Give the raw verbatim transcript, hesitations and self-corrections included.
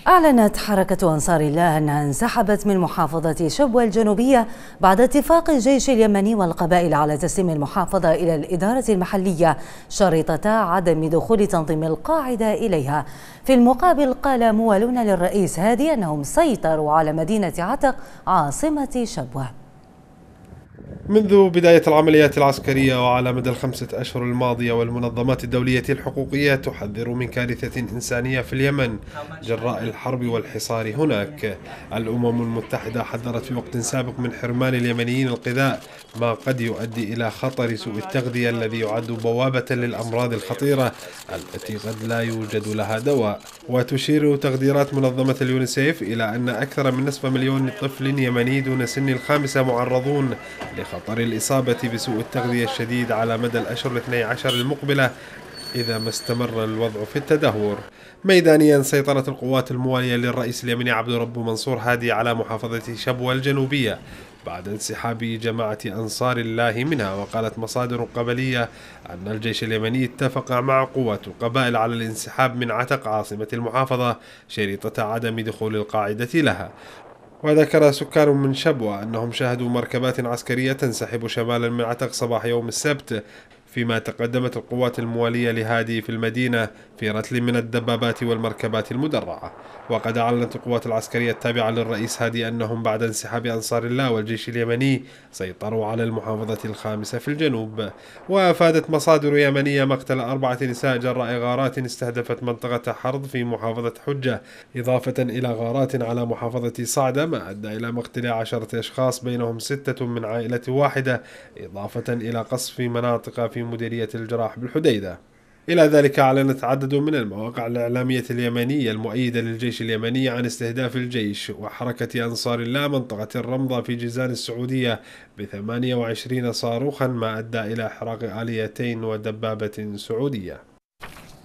أعلنت حركة أنصار الله أنها انسحبت من محافظة شبوة الجنوبية بعد اتفاق الجيش اليمني والقبائل على تسليم المحافظة إلى الإدارة المحلية شريطة عدم دخول تنظيم القاعدة إليها. في المقابل قال موالون للرئيس هادي أنهم سيطروا على مدينة عتق عاصمة شبوة. منذ بداية العمليات العسكرية وعلى مدى الخمسة أشهر الماضية، والمنظمات الدولية الحقوقية تحذر من كارثة إنسانية في اليمن جراء الحرب والحصار هناك. الأمم المتحدة حذرت في وقت سابق من حرمان اليمنيين الغذاء، ما قد يؤدي إلى خطر سوء التغذية الذي يعد بوابة للأمراض الخطيرة التي قد لا يوجد لها دواء. وتشير تقديرات منظمة اليونيسيف إلى أن أكثر من نصف مليون طفل يمني دون سن الخامسة معرضون لخطر الإصابة بسوء التغذية الشديد على مدى الأشهر الاثني عشر المقبلة إذا ما استمر الوضع في التدهور. ميدانيا، سيطرت القوات الموالية للرئيس اليمني عبد رب منصور هادي على محافظة شبوة الجنوبية بعد انسحاب جماعة أنصار الله منها. وقالت مصادر قبلية أن الجيش اليمني اتفق مع قوات القبائل على الانسحاب من عتق عاصمة المحافظة شريطة عدم دخول القاعدة لها. وذكر سكان من شبوة أنهم شاهدوا مركبات عسكرية تنسحب شمالا من عتق صباح يوم السبت، فيما تقدمت القوات الموالية لهادي في المدينة في رتل من الدبابات والمركبات المدرعة. وقد أعلنت القوات العسكرية التابعة للرئيس هادي أنهم بعد انسحاب أنصار الله والجيش اليمني سيطروا على المحافظة الخامسة في الجنوب. وأفادت مصادر يمنية مقتل أربعة نساء جراء غارات استهدفت منطقة حرض في محافظة حجة، إضافة إلى غارات على محافظة صعدة ما أدى إلى مقتل عشرة أشخاص بينهم ستة من عائلة واحدة، إضافة إلى قصف مناطق في مديرية الجراح بالحديدة. إلى ذلك أعلنت عدد من المواقع الإعلامية اليمنية المؤيدة للجيش اليمني عن استهداف الجيش وحركة أنصار الله منطقة الرمضة في جيزان السعودية بثمانية وعشرين صاروخا، ما أدى إلى إحراق آليتين ودبابة سعودية.